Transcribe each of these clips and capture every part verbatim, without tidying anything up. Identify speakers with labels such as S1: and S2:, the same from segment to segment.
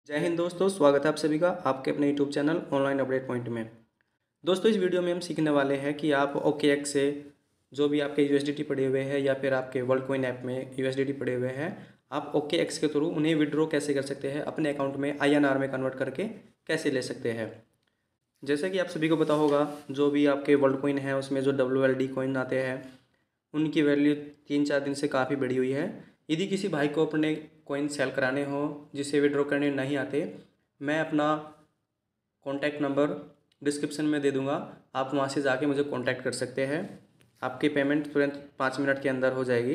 S1: जय हिंद दोस्तों, स्वागत है आप सभी का आपके अपने YouTube channel online update point में। दोस्तों, इस वीडियो में हम सीखने वाले हैं कि आप ओके एक्स से जो भी आपके यूएसडीटी पड़े हुए हैं या फिर आपके वर्ल्ड कॉइन ऐप में यूएसडीटी पड़े हुए हैं, आप ओके एक्स के थ्रू उन्हें विड्रॉ कैसे कर सकते हैं, अपने अकाउंट में आईएनआर में कन्वर्ट करके कैसे ले सकते हैं। जैसे कि आप सभी को पता होगा, जो भी आपके वर्ल्ड कॉइन है उसमें जो डब्ल्यू एल डी कॉइन आते हैं उनकी वैल्यू तीन चार दिन से काफ़ी बढ़ी हुई है। यदि किसी भाई को अपने कॉइन सेल कराने हो जिसे विड्रॉ करने नहीं आते, मैं अपना कॉन्टैक्ट नंबर डिस्क्रिप्शन में दे दूंगा, आप वहां से जाके मुझे कॉन्टैक्ट कर सकते हैं। आपकी पेमेंट तुरंत पाँच मिनट के अंदर हो जाएगी।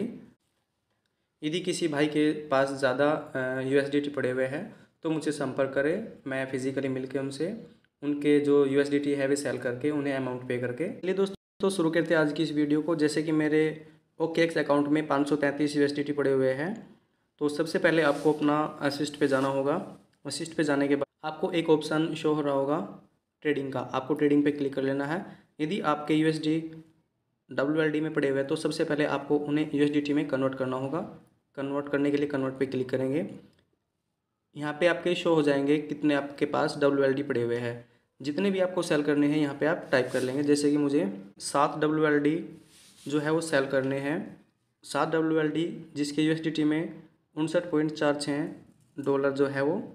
S1: यदि किसी भाई के पास ज़्यादा यूएसडीटी पड़े हुए हैं तो मुझे संपर्क करें, मैं फिज़िकली मिलकर उनसे उनके जो यूएसडीटी है वे सेल करके उन्हें अमाउंट पे करके। चलिए दोस्तों, शुरू करते हैं आज की इस वीडियो को। जैसे कि मेरे ओके एक्स अकाउंट में पाँच सौ तैंतीस यूएसडीटी पड़े हुए हैं, तो सबसे पहले आपको अपना असिस्ट पे जाना होगा। असिस्ट पे जाने के बाद आपको एक ऑप्शन शो हो रहा होगा ट्रेडिंग का, आपको ट्रेडिंग पे क्लिक कर लेना है। यदि आपके यूएसडी डब्ल्यू एल डी में पड़े हुए हैं तो सबसे पहले आपको उन्हें यूएसडीटी में कन्वर्ट करना होगा। कन्वर्ट करने के लिए कन्वर्ट पे क्लिक करेंगे। यहाँ पे आपके शो हो जाएंगे कितने आपके पास डब्ल्यू एल डी पड़े हुए हैं। जितने भी आपको सेल करने हैं यहाँ पे आप टाइप कर लेंगे। जैसे कि मुझे सात डब्ल्यू एल डी जो है वो सेल करने हैं। सात डब्ल्यू एल डी जिसके यूएसडीटी में उनसठ पॉइंट चार छः डॉलर जो है वो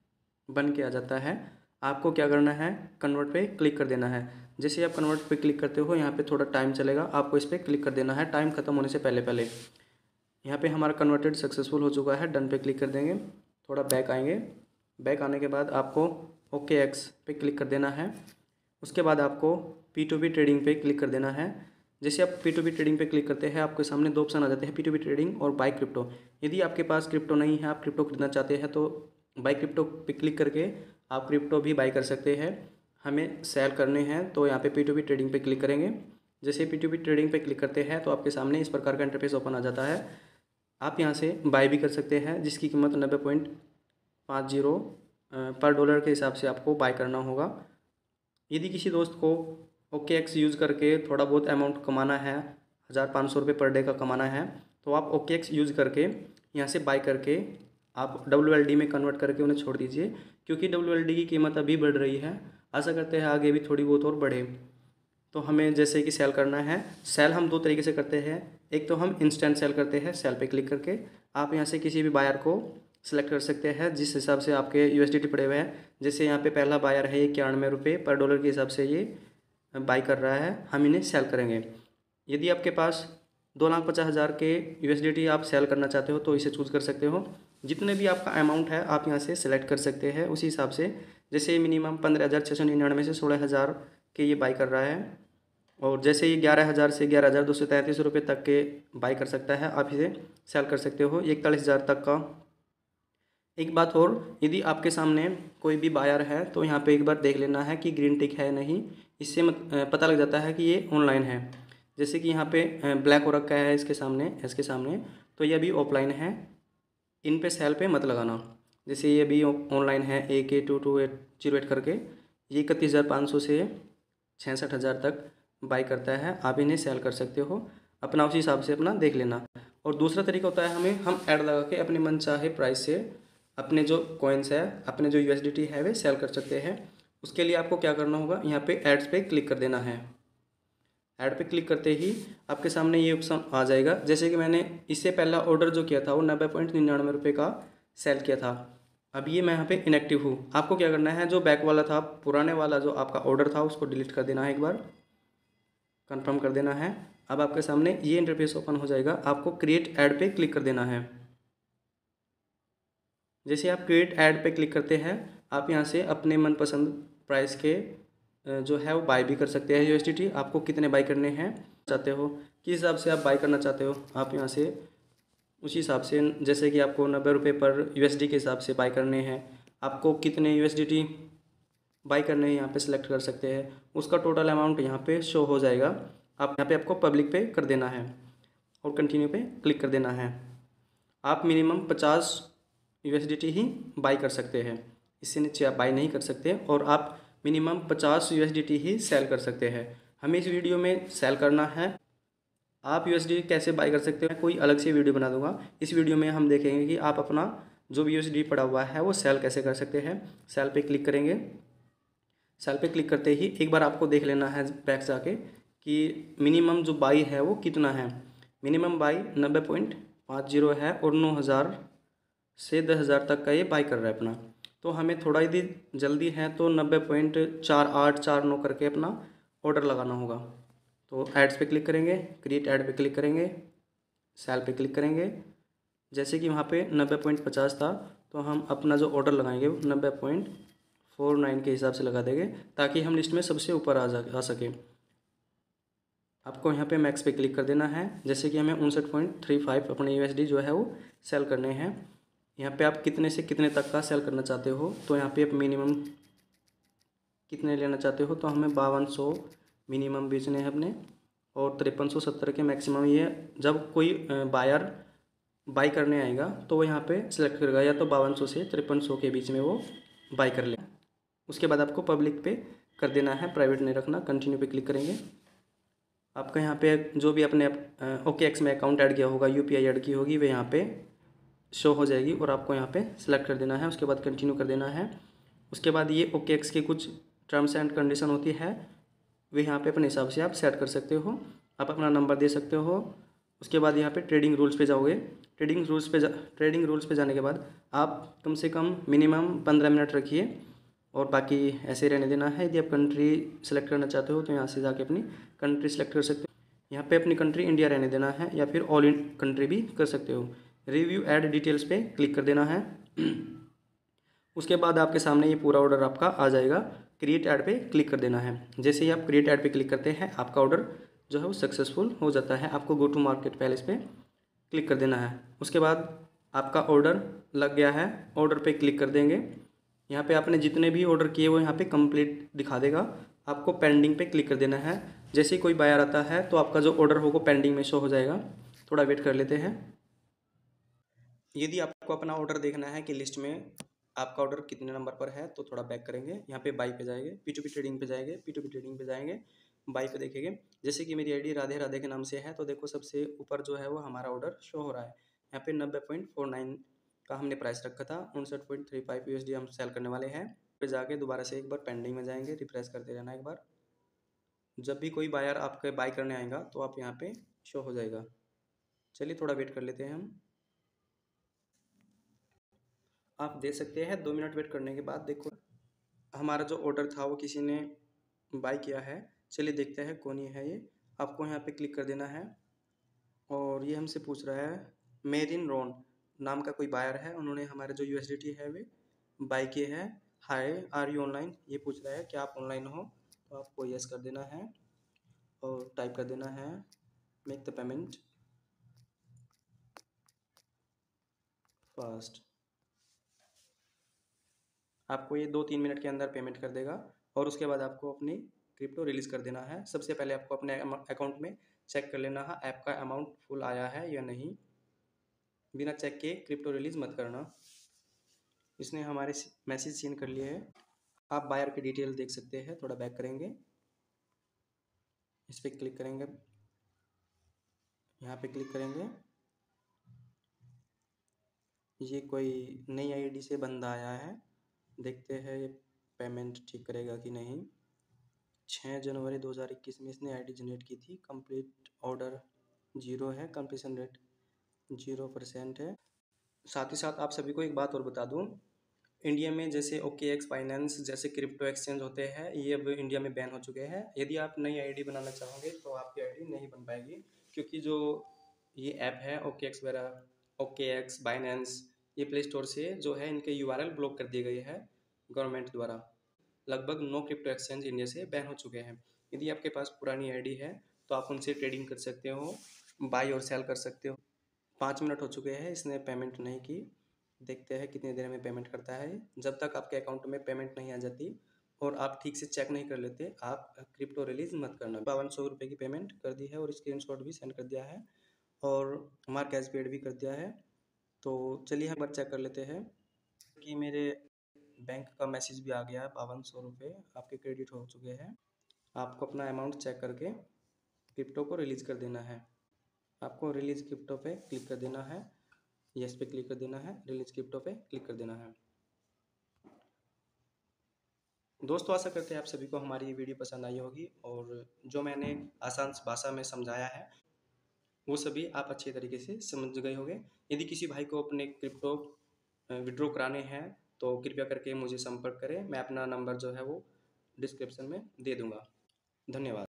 S1: बन के आ जाता है। आपको क्या करना है, कन्वर्ट पे क्लिक कर देना है। जैसे आप कन्वर्ट पे क्लिक करते हो यहाँ पे थोड़ा टाइम चलेगा, आपको इस पर क्लिक कर देना है टाइम ख़त्म होने से पहले पहले। यहाँ पे हमारा कन्वर्टेड सक्सेसफुल हो चुका है, डन पे क्लिक कर देंगे। थोड़ा बैक आएंगे। बैक आने के बाद आपको ओके एक्स पे क्लिक कर देना है। उसके बाद आपको पी टू पी ट्रेडिंग पे क्लिक कर देना है। जैसे आप पी टू पी ट्रेडिंग पे क्लिक करते हैं आपके सामने दो ऑप्शन आ जाते हैं, पी टू पी ट्रेडिंग और बाय क्रिप्टो। यदि आपके पास क्रिप्टो नहीं है, आप क्रिप्टो खरीदना चाहते हैं, तो बाय क्रिप्टो पे क्लिक करके आप क्रिप्टो भी बाय कर सकते हैं। हमें सेल करने हैं तो यहाँ पे पी टू पी ट्रेडिंग पे क्लिक करेंगे। जैसे पी टू पी ट्रेडिंग पे क्लिक करते हैं तो आपके सामने इस प्रकार का इंटरफेस ओपन आ जाता है। आप यहाँ से बाय भी कर सकते हैं, जिसकी कीमत नब्बे पॉइंट पाँच जीरो पर डॉलर के हिसाब से आपको बाय करना होगा। यदि किसी दोस्त को ओके एक्स यूज़ करके थोड़ा बहुत अमाउंट कमाना है, हज़ार पाँच सौ रुपये पर डे का कमाना है, तो आप ओके एक्स यूज़ करके यहाँ से बाय करके आप डब्ल्यू एल डी में कन्वर्ट करके उन्हें छोड़ दीजिए, क्योंकि डब्ल्यू एल डी की कीमत अभी बढ़ रही है। आशा करते हैं आगे भी थोड़ी बहुत और बढ़े। तो हमें जैसे कि सेल करना है, सेल हम दो तरीके से करते हैं। एक तो हम इंस्टेंट सेल करते हैं, सेल पे क्लिक करके आप यहाँ से किसी भी बायर को सिलेक्ट कर सकते हैं जिस हिसाब से आपके यूएसडीटी पड़े हुए हैं। जैसे यहाँ पे पहला बायर है, ये इक्यानवे रुपये पर डॉलर के हिसाब से ये बाई कर रहा है, हम इन्हें सेल करेंगे। यदि आपके पास दो लाख पचास हज़ार के यूएसडीटी आप सेल करना चाहते हो तो इसे चूज़ कर सकते हो। जितने भी आपका अमाउंट है आप यहाँ से सिलेक्ट कर सकते हैं उसी हिसाब से। जैसे मिनिमम पंद्रह हज़ार छः सौ निन्यानवे से सोलह हज़ार के ये बाई कर रहा है, और जैसे ये ग्यारह हज़ार से ग्यारह हज़ार दो सौ तैंतीस रुपये तक के बाई कर सकता है, आप इसे सेल कर सकते हो इकतालीस हज़ार तक का। एक बात और, यदि आपके सामने कोई भी बायर है तो यहाँ पे एक बार देख लेना है कि ग्रीन टिक है नहीं, इससे मत, पता लग जाता है कि ये ऑनलाइन है। जैसे कि यहाँ पे ब्लैक हो रखा है इसके सामने इसके सामने तो ये अभी ऑफलाइन है, इन पे सेल पे मत लगाना। जैसे ये भी ऑनलाइन है, A K two two eight zero eight करके, ये इकतीस हज़ार पाँच सौ से छियासठ हज़ार तक बाई करता है, आप इन्हें सेल कर सकते हो। अपना उसी हिसाब से अपना देख लेना। और दूसरा तरीका होता है, हमें हम ऐड लगा के अपने मन चाहे प्राइस से अपने जो कॉइन्स है, अपने जो यूएसडीटी है वे सेल कर सकते हैं। उसके लिए आपको क्या करना होगा, यहाँ पे एड्स पे क्लिक कर देना है। ऐड पे क्लिक करते ही आपके सामने ये ऑप्शन आ जाएगा। जैसे कि मैंने इससे पहला ऑर्डर जो किया था वो नब्बे पॉइंट निन्यानवे रुपये का सेल किया था, अब ये मैं यहाँ पे इनएक्टिव हूँ। आपको क्या करना है, जो बैक वाला था, पुराने वाला जो आपका ऑर्डर था उसको डिलीट कर देना है, एक बार कंफर्म कर देना है। अब आपके सामने ये इंटरफेस ओपन हो जाएगा। आपको क्रिएट ऐड पे क्लिक कर देना है। जैसे आप क्रिएट ऐड पे क्लिक करते हैं आप यहाँ से अपने मनपसंद प्राइस के जो है वो बाय भी कर सकते हैं यूएसडीटी। आपको कितने बाय करने हैं चाहते हो, किस हिसाब से आप बाय करना चाहते हो, आप यहाँ से उसी हिसाब से, जैसे कि आपको नब्बे रुपये पर यूएसडी के हिसाब से बाय करने हैं, आपको कितने यूएसडीटी बाई करने हैं यहाँ पे सिलेक्ट कर सकते हैं। उसका टोटल अमाउंट यहाँ पे शो हो जाएगा। आप यहाँ पे आपको पब्लिक पे कर देना है और कंटिन्यू पे क्लिक कर देना है। आप मिनिमम पचास यूएसडीटी ही बाई कर सकते हैं, इससे नीचे आप बाई नहीं कर सकते, और आप मिनिमम पचास यूएसडीटी ही सेल कर सकते हैं। हमें इस वीडियो में सेल करना है। आप यूएसडी कैसे बाई कर सकते हैं कोई अलग से वीडियो बना दूंगा। इस वीडियो में हम देखेंगे कि आप अपना जो भी यूएसडी पड़ा हुआ है वो सेल कैसे कर सकते हैं। सेल पे क्लिक करेंगे। सेल पे क्लिक करते ही एक बार आपको देख लेना है बैक जाके कि मिनिमम जो बाई है वो कितना है। मिनिमम बाई नब्बे पॉइंट पाँच जीरो है और नौ हज़ार से दस हज़ार तक का ये बाई कर रहा है अपना। तो हमें थोड़ा ही जल्दी है तो नब्बे पॉइंट चार आठ चार नौ करके अपना ऑर्डर लगाना होगा। तो एड्स पे क्लिक करेंगे, क्रिएट ऐड पे क्लिक करेंगे, सेल पे क्लिक करेंगे। जैसे कि वहाँ पे नब्बे पॉइंट पचास था तो हम अपना जो ऑर्डर लगाएंगे वो नब्बे पॉइंट फोर नाइन के हिसाब से लगा देंगे ताकि हम लिस्ट में सबसे ऊपर आ जा आ सके। आपको यहाँ पे मैक्स पे क्लिक कर देना है। जैसे कि हमें उनसठ पॉइंट थ्री फाइव अपने यूएसडी जो है वो सेल करने हैं। यहाँ पे आप कितने से कितने तक का सेल करना चाहते हो, तो यहाँ पे आप मिनिमम कितने लेना चाहते हो, तो हमें बावन सौ मिनिमम बेचने हैं अपने और तिरपन सौ सत्तर के मैक्सिमम। ये जब कोई बायर बाई करने आएगा तो वो यहाँ पे सिलेक्ट करेगा या तो बावन सौ से तिरपन सौ के बीच में वो बाई कर ले। उसके बाद आपको पब्लिक पे कर देना है, प्राइवेट नहीं रखना। कंटिन्यू पे क्लिक करेंगे। आपका यहाँ पे जो भी अपने ओके एक्स में अकाउंट ऐड किया होगा, यूपीआई ऐड की होगी, वे यहाँ पे शो हो जाएगी और आपको यहाँ पे सिलेक्ट कर देना है। उसके बाद कंटिन्यू कर देना है। उसके बाद ये ओके एक्स की कुछ टर्म्स एंड कंडीशन होती है, वे यहाँ पे अपने हिसाब से आप सेट कर सकते हो। आप अपना नंबर दे सकते हो। उसके बाद यहाँ पे ट्रेडिंग रूल्स पे जाओगे। ट्रेडिंग रूल्स पे जा ट्रेडिंग रूल्स पे जाने के बाद आप कम से कम मिनिमम पंद्रह मिनट रखिए और बाकी ऐसे रहने देना है। यदि आप कंट्री सेलेक्ट करना चाहते हो तो यहाँ से जाके अपनी कंट्री सेलेक्ट कर सकते हो। यहाँ पे अपनी कंट्री इंडिया रहने देना है या फिर ऑल इन कंट्री भी कर सकते हो। रिव्यू ऐड डिटेल्स पे क्लिक कर देना है। उसके बाद आपके सामने ये पूरा ऑर्डर आपका आ जाएगा। क्रिएट ऐड पे क्लिक कर देना है। जैसे ही आप क्रिएट ऐड पे क्लिक करते हैं आपका ऑर्डर जो है वो सक्सेसफुल हो जाता है। आपको गो टू मार्केट पैलेस पे क्लिक कर देना है। उसके बाद आपका ऑर्डर लग गया है, ऑर्डर पे क्लिक कर देंगे। यहाँ पे आपने जितने भी ऑर्डर किए वो यहाँ पे कंप्लीट दिखा देगा। आपको पेंडिंग पे क्लिक कर देना है। जैसे ही कोई बायर आता है तो आपका जो ऑर्डर होगा पेंडिंग में शो हो जाएगा। थोड़ा वेट कर लेते हैं। यदि आपको अपना ऑर्डर देखना है कि लिस्ट में आपका ऑर्डर कितने नंबर पर है तो थोड़ा बैक करेंगे। यहाँ पे बाई पे जाएंगे, पी टू पी ट्रेडिंग पे जाएंगे, पी टू पी ट्रेडिंग पे जाएंगे, बाई पे देखेंगे। जैसे कि मेरी आईडी राधे राधे के नाम से है तो देखो सबसे ऊपर जो है वो हमारा ऑर्डर शो हो रहा है। यहाँ पे नब्बे पॉइंट फोर नाइन का हमने प्राइस रखा था, उनसठ point three five U S D हम सेल करने वाले हैं। पे जाके दोबारा से एक बार पेंडिंग में जाएंगे, रिफ्रेश करते रहना एक बार। जब भी कोई बायर आपके बाई करने आएगा तो आप यहाँ पे शो हो जाएगा। चलिए थोड़ा वेट कर लेते हैं हम। आप दे सकते हैं दो मिनट वेट करने के बाद देखो हमारा जो ऑर्डर था वो किसी ने बाई किया है। चलिए देखते हैं कौन ये है। ये आपको यहाँ पे क्लिक कर देना है और ये हमसे पूछ रहा है मेरिन रॉन नाम का कोई बायर है, उन्होंने हमारे जो यूएसडीटी है वे बाई किए हैं। हाय आर यू ऑनलाइन, ये पूछ रहा है कि आप ऑनलाइन हो, तो आपको यस कर देना है और टाइप कर देना है मेक द पेमेंट फास्ट। आपको ये दो तीन मिनट के अंदर पेमेंट कर देगा और उसके बाद आपको अपनी क्रिप्टो रिलीज कर देना है। सबसे पहले आपको अपने अकाउंट में चेक कर लेना है ऐप का अमाउंट फुल आया है या नहीं। बिना चेक के क्रिप्टो रिलीज मत करना। इसने हमारे मैसेज सीन कर लिए है। आप बायर की डिटेल देख सकते हैं। थोड़ा बैक करेंगे, इस पर क्लिक करेंगे, यहाँ पे क्लिक करेंगे। ये कोई नई आईडी से बंदा आया है, देखते हैं ये पेमेंट ठीक करेगा कि नहीं। छः जनवरी दो हज़ार इक्कीस में इसने आईडी जनरेट की थी। कंप्लीट ऑर्डर जीरो है, कंप्लीशन रेट जीरो परसेंट है। साथ ही साथ आप सभी को एक बात और बता दूं, इंडिया में जैसे ओके एक्स फाइनेंस जैसे क्रिप्टो एक्सचेंज होते हैं ये अब इंडिया में बैन हो चुके हैं। यदि आप नई आईडी बनाना चाहोगे तो आपकी आईडी नहीं बन पाएगी, क्योंकि जो ये ऐप है ओके एक्स वगैरह, ओके एक्स बाइनेंस, ये प्ले स्टोर से जो है इनके यूआरएल ब्लॉक कर दिए गए हैं गवर्नमेंट द्वारा। लगभग नौ क्रिप्टो एक्सचेंज इंडिया से बैन हो चुके हैं। यदि आपके पास पुरानी आईडी है तो आप उनसे ट्रेडिंग कर सकते हो, बाई और सेल कर सकते हो। पाँच मिनट हो चुके हैं, इसने पेमेंट नहीं की। देखते हैं कितनी देर में पेमेंट करता है। जब तक आपके अकाउंट में पेमेंट नहीं आ जाती और आप ठीक से चेक नहीं कर लेते आप क्रिप्टो रिलीज मत करना। बावन सौ रुपये की पेमेंट कर दी है और स्क्रीनशॉट भी सेंड कर दिया है और हमारा कैश पेड भी कर दिया है। तो चलिए हम एक बार चेक कर लेते हैं कि मेरे बैंक का मैसेज भी आ गया है। बावन सौ रुपये आपके क्रेडिट हो चुके हैं। आपको अपना अमाउंट चेक करके क्रिप्टो को रिलीज़ कर देना है। आपको रिलीज़ क्रिप्टो पे क्लिक कर देना है यस पे क्लिक कर देना है, रिलीज क्रिप्टो पे क्लिक कर देना है। दोस्तों आशा करते हैं आप सभी को हमारी ये वीडियो पसंद आई होगी और जो मैंने आसान भाषा में समझाया है वो सभी आप अच्छे तरीके से समझ गए होंगे। यदि किसी भाई को अपने क्रिप्टो विड्रॉ कराने हैं तो कृपया करके मुझे संपर्क करें, मैं अपना नंबर जो है वो डिस्क्रिप्शन में दे दूँगा। धन्यवाद।